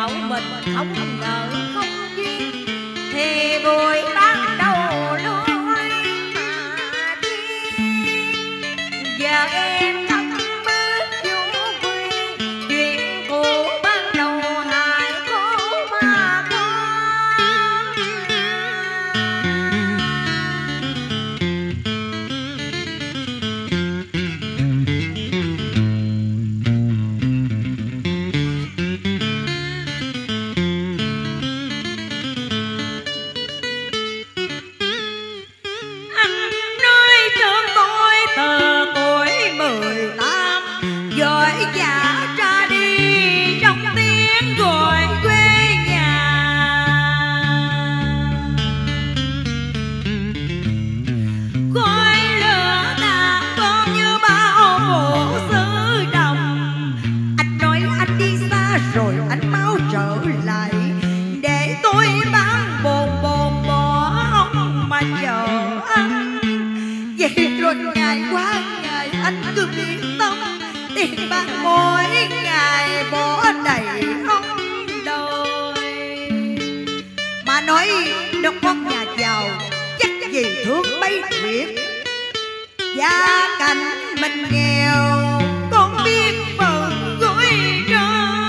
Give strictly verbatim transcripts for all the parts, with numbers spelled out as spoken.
bảo mình không ngờ không duyên, thì buổi ban đầu lưu luyến mà đi. Giờ em không bước vô quy, chuyện cũ ban đầu hài khó mà có. Rồi anh mau trở lại để tôi bán bồn bồn bỏ ông mà chờ anh. Vậy rồi ngày qua ngày anh cứ biến tâm, tiền bạc mỗi ngày bỏ đầy ông đời. Mà nói độc con nhà giàu chắc gì thương bấy thiệt, gia cảnh mình nghèo con biết phận gối ra.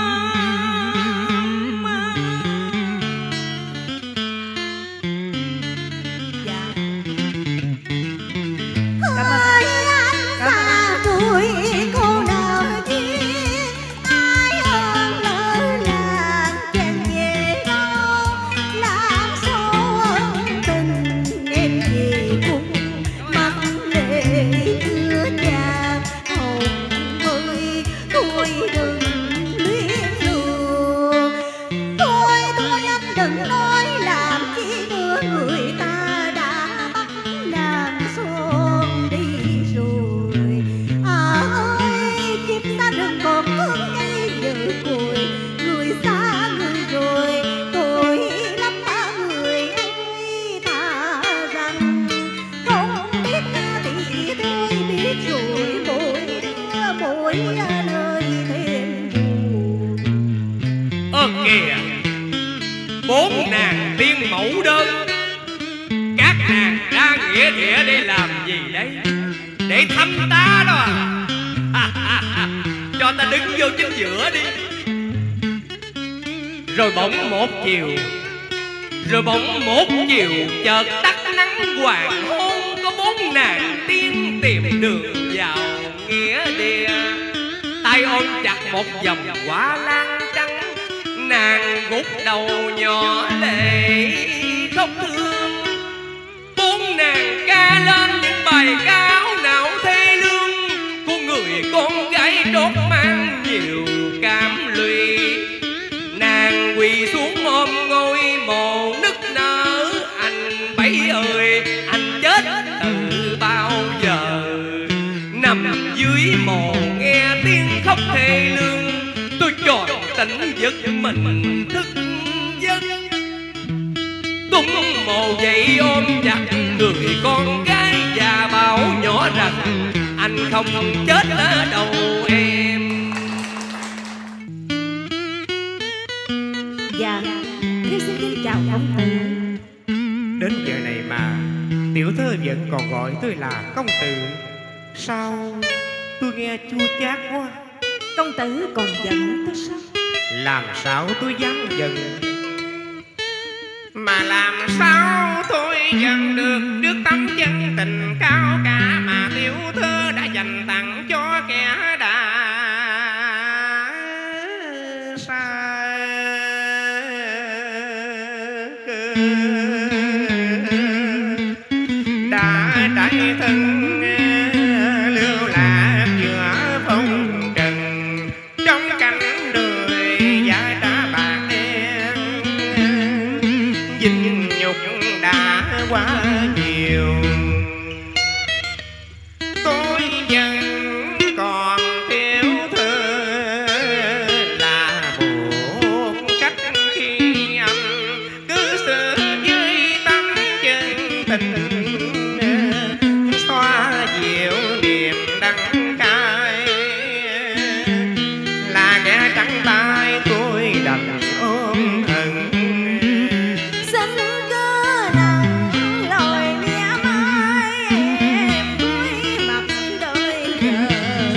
Kìa, bốn nàng tiên mẫu đơn, các nàng ra nghĩa địa để làm gì đấy? Để thăm ta đó à? Cho ta đứng vô chính giữa đi. Rồi bỗng một chiều, rồi bỗng một chiều chợt tắt nắng hoàng hôn, có bốn nàng tiên tìm đường vào nghĩa địa. Tay ôm chặt một vòng hoa lan trắng, nàng gục đầu nhỏ lệ khóc thương. Bốn nàng ca lên những bài ca áo não thê lương, của người con gái đốt mang nhiều cảm lụy. Nàng quỳ xuống ôm ngôi mộ nức nở, anh bảy ơi anh chết từ bao giờ. Nằm dưới mộ nghe tiếng khóc thê lương, tôi tròn tỉnh giấc mình thức giấc. Tung mồ dậy ôm chặt người con gái và bảo nhỏ rằng anh không chết ở đâu em. Dạ, thưa xin kính chào công tử. Đến giờ này mà tiểu thơ vẫn còn gọi tôi là công tử, sao tôi nghe chua chát quá. Công tử còn giận tôi sao? Làm sao tôi dám giận, mà làm sao tôi giận được trước tấm chân tình cao cả mà tiểu thơ đã dành tặng cho kẻ đã sai. Đã trải thân lưu lạc giữa phong trần, trong cảnh đời giá trả bạc đen. Dinh nhục đã quá nhiều, tôi vẫn còn tiểu thơ là buộc cách khi anh cứ xử với tâm chân tình, xoa dịu niềm đắng cay. Là kẻ trắng tay tôi đành ôm con hận. Xin cứ nặng lời mía mai em vui mặt đời giờ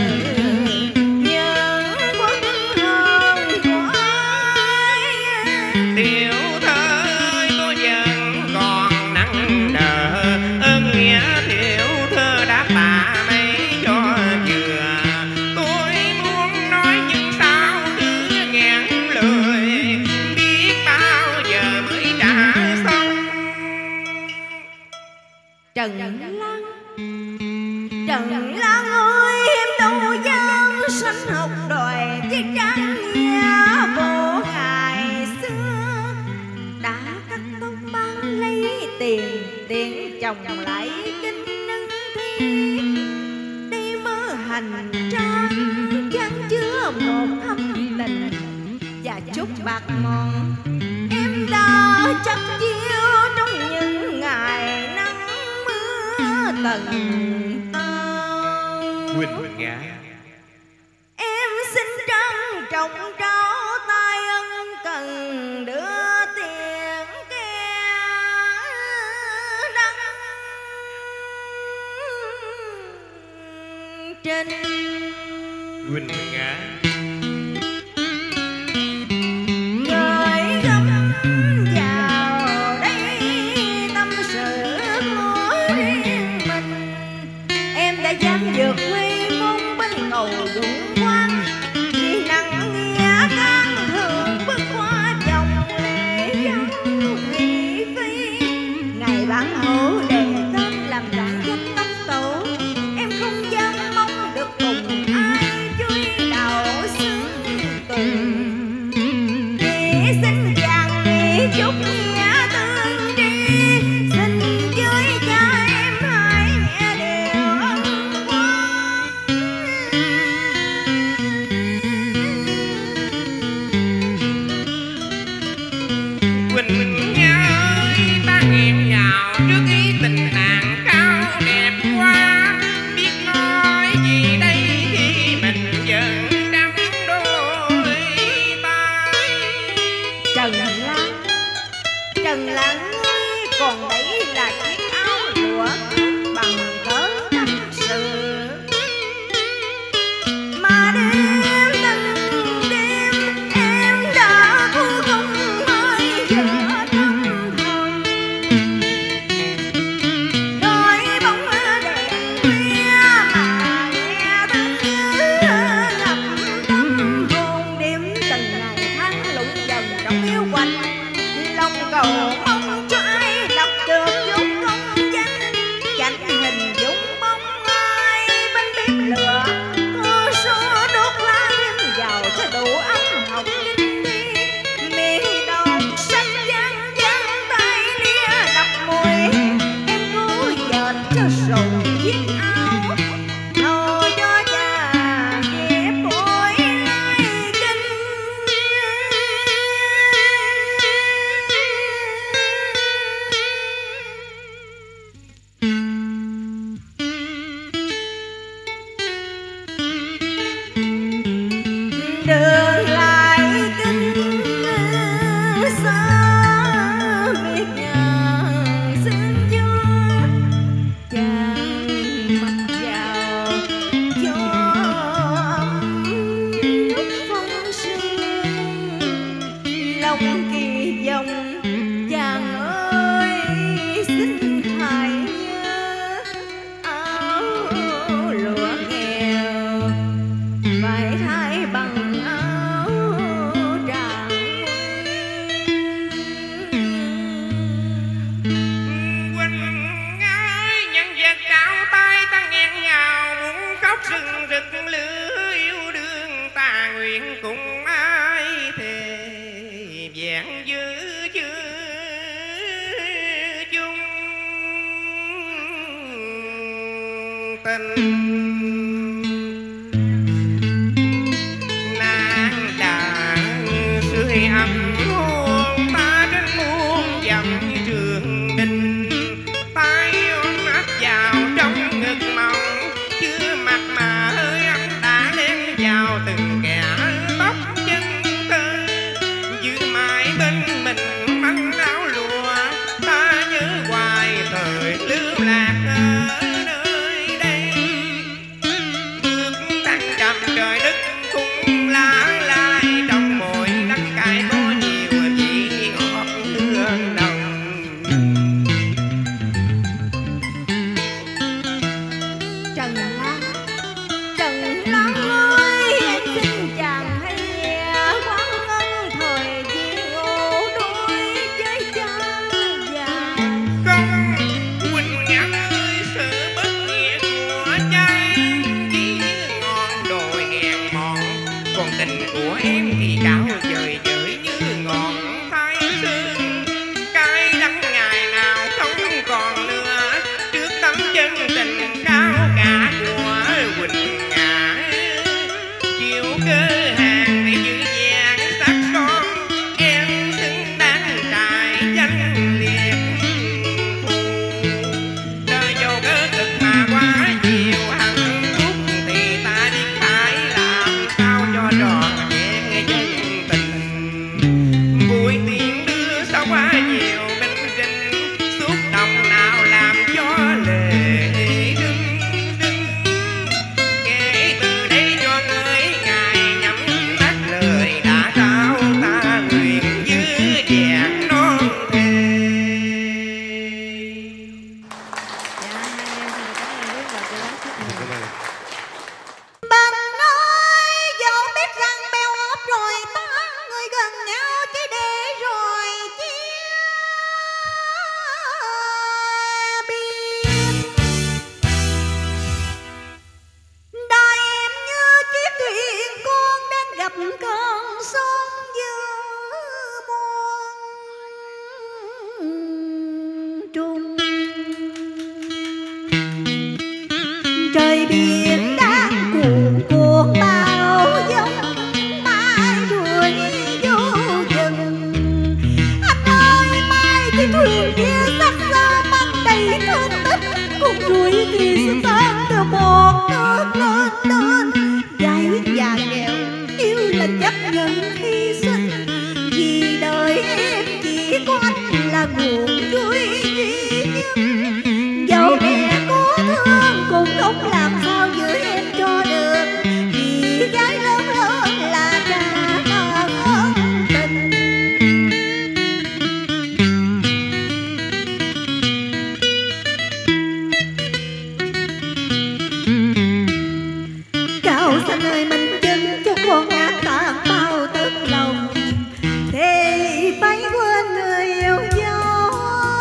nhớ quốc hồn của ai. Tiểu thơ ơi cô vẫn còn nặng nợ ơn nghĩa tiểu thơ đã tạ mấy cho chừa. Tôi muốn nói nhưng sao cứ ngẹn lời biết bao giờ mới trả xong. Trần Lăng, Trần Lăng ơi em đâu dân sanh học đòi chiếc trắng nhà vô ngày xưa đã cắt tóc bán lấy tiền tiền chồng lại kinh nâng thiết đây mơ hành trang chan chứa một thâm tình và chút bạc mòn em đã chấp chiêu trong những ngày nắng mưa tầng tao. Quỳnh Ngã, Em xin trân trọng trao tay ân cần đưa tiền kẻ đăng trên. Quỳnh Ngã, Người gấm vào đây tâm sự của riêng mình em đã dám vượt nguy môn bên cầu dũng quan vì nặng nghĩa can thường bước qua dòng lệ dấu thị phi ngày bản hữu đề tên làm đại danh tông tổ em không dám mong được cùng ai vui đạo xứng tình. Chỉ xin chàng nghĩ chút nghĩa tương tri xin với cha em hai mẹ đều ân quan. Quỳnh Ngã ơi ta nghẹn ngào trước ý tình nàng cao đẹp quá. Biết nói gì đây khi mình vẫn đắm đôi tay. Trần Lăng, Trần Lăng ơi còn đấy là chiếc áo lụa bằng cớ tâm sự mà đêm từng đêm em đã thu không hơi vợ tâm hồn đôi bóng đèn khuya mà nghe tiếng ngập tâm hồn đêm từng ngày tháng lụng dần trong yêu quạnh lòng cầu mong cho ai đọc được dũng công danh chạnh hình dũng bóng ai bên bếp lửa có số đốt lá thêm vào cho đủ ấm học kinh thi miệng đọc sách văn văn tay lia đọc mùi em cố dệt cho rồi chiếc áo thầu cho cha dẹp bội lai kinh. Đường lại kinh xa miệt nhàng xin vua chàng mặc vào cho ấm lúc phong sương lòng kỳ vọng chàng ơi xin hãy nhớ áo lụa nghèo phải thay bằng áo tràng Quỳnh Ngã ơi nhận vật trao tay ta nghẹn ngào muốn khóc rừng rực lửa yêu đương ta nguyện cùng ai thề vẹn giữ chữ chung tình. Nàng đã sưởi ấm hôn ta trên muôn dặm trường đình tay ôm ấp vào trong ngực mộng chưa mặt mà hơi ấm đã len vào từng kẻ tóc chân tư giữ mãi đường kia sắc xa mang đầy thương tích, cùng ruồi thì sẽ tan theo một nước lên lên. Gái già nghèo yêu là chấp nhận hy sinh, vì đời em chỉ có anh là nguồn vui duy nhất. Dẫu mẹ có thương cũng không làm sao giữ em cho được, vì gái lớn hơn là trả nợ ân tình. Cao xanh ơi mình chân cho con nát tan bao tấm lòng, thì phải quên người yêu dấu.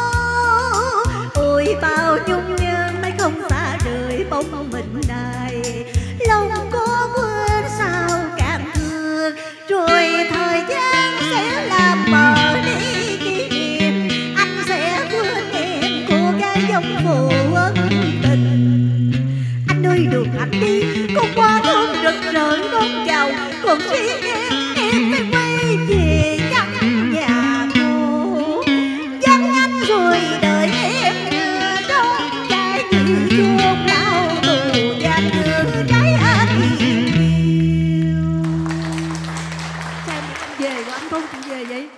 Ôi bao nhung nhớ mấy không xa rời bóng mình này, lòng có quên sao càng thương, rồi thời gian sẽ làm mờ đi kỷ niệm. Anh sẽ quên em cô gái giống phụ ân tình. Anh ơi đường anh đi con qua thôn rực rỡ đón chào, còn riêng em em phải quay về căn nhà cũ. Vắng anh rồi đời em đưa đón trái như chuông lao tù giam giữ trái anh yêu. Sao em về rồi anh không chịu về vậy?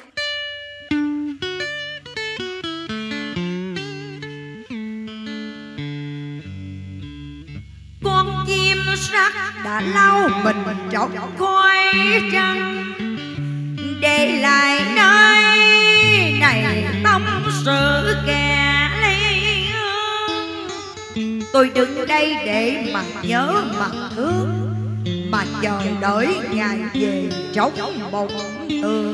Con chim sắc đã lau mình trong khói trắng, để lại nơi này tâm sự kẻ ly hương. Tôi đứng đây để mà nhớ mà thương, mà chờ đợi ngày về trong bóng tường.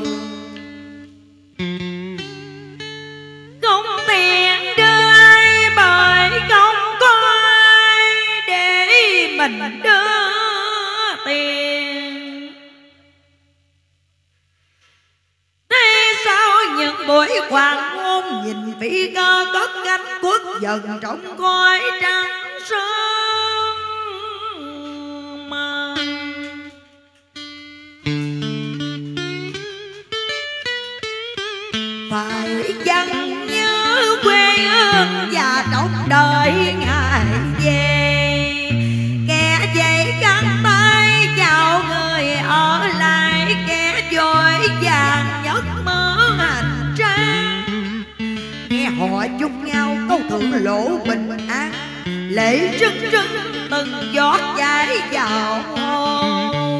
Không tiền đời bởi không có ai để mình đưa tiền. Thế sao những buổi hoàng hôn nhìn phi cơ cất cánh khuất dần trong khói trắng sương mờ. Phải chăng nhớ quê hương và trong đời ngày về, kẻ dậy căng tay chào người ở lại, kẻ vội vàng giấc mơ hành trang. Nghe họ chúc nhau câu thượng lộ bình an, lệ rưng rưng từng giọt chảy vào hồn.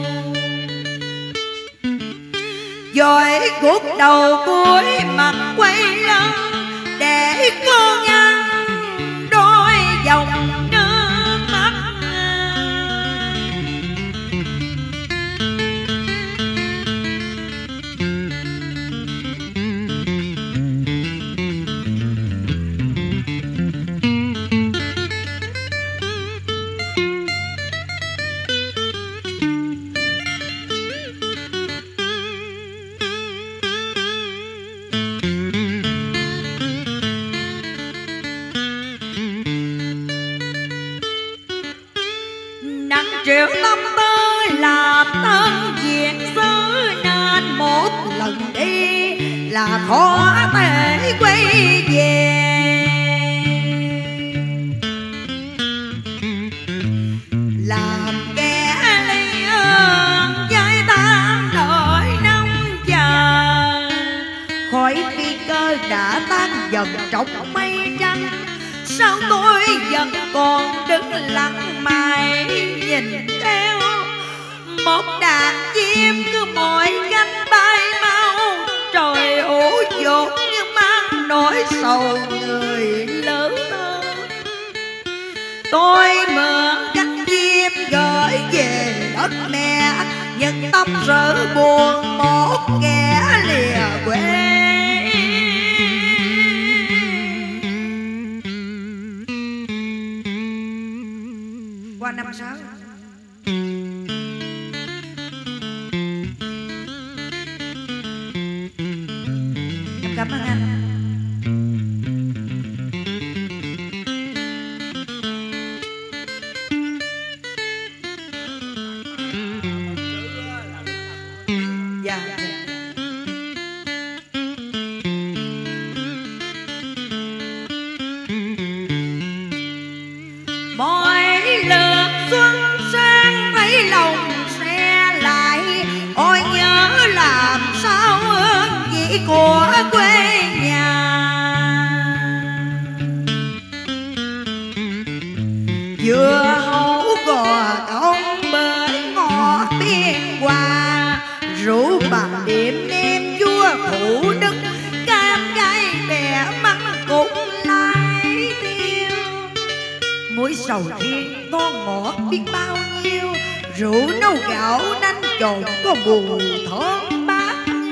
Rồi cuộc đầu cuối mặt quay lưng để cô ngăn đôi dòng nước mắt. Triệu tâm tư làm tân diện xứ, nên một lần đi là khó thể quay về. Làm kẻ ly hương với tan đợi nông chờ, khói phi cơ đã tan dần trong mây trắng. Sao tôi vẫn còn đứng lặng mãi nhìn theo một đàn chim cứ mỗi cánh bay mau. Trời ủ dột như mang nỗi sầu người lớn thơ. Tôi mượn cánh chim gửi về đất mẹ, nhưng tâm sự buồn một kẻ lìa quê. Qua năm sáu em cảm ơn anh. Dạ, dạ. nghĩ của quê nhà. Dưa hấu gò công bến ngọt biên hòa, rượu bằng điểm nem vua Thủ Đức, cam cay bẻ măng cũng lai tiêu. Muối sầu riêng ngon ngọt biết bao nhiêu, rượu nấu gạo nanh trộn có mùi thơm bát.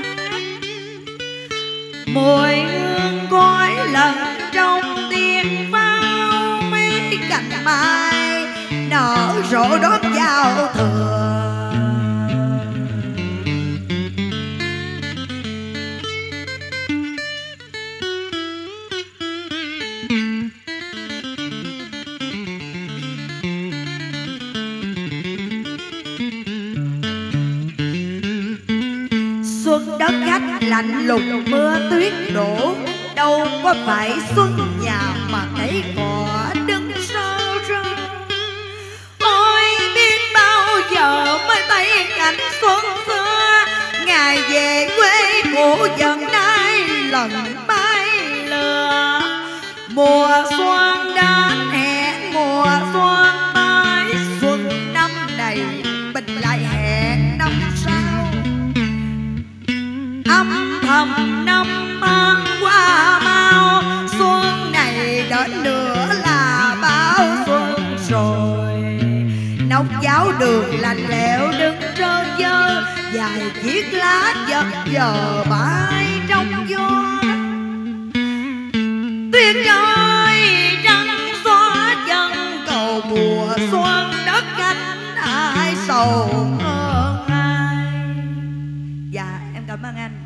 Mùi hương khói lần trong tiếng pháo, mấy cành mai nở rộ đón giao thừa. Xuân đất khách lạnh lùng mưa tuyết đổ, đâu có phải xuân nhà mà thấy cỏ đứng sơ rơ. Ôi biết bao giờ mới thấy cảnh xuân xưa, ngày về quê cũ dần nay lần bay lừa. Mùa xuân đến hẹn mùa xuân tới, xuân năm này mình lại hẹn năm sau. Âm thầm năm tháng qua mau, xuân này đến nữa là báo xuân rồi. Nấu cháo đường lạnh lẽo đứng trơ dơ, vài chiếc lá giật giờ bay trong gió. Tuyết rơi trắng xóa chân cầu mùa xuân, đất khách ai sầu hơn ai. Dạ em cảm ơn anh.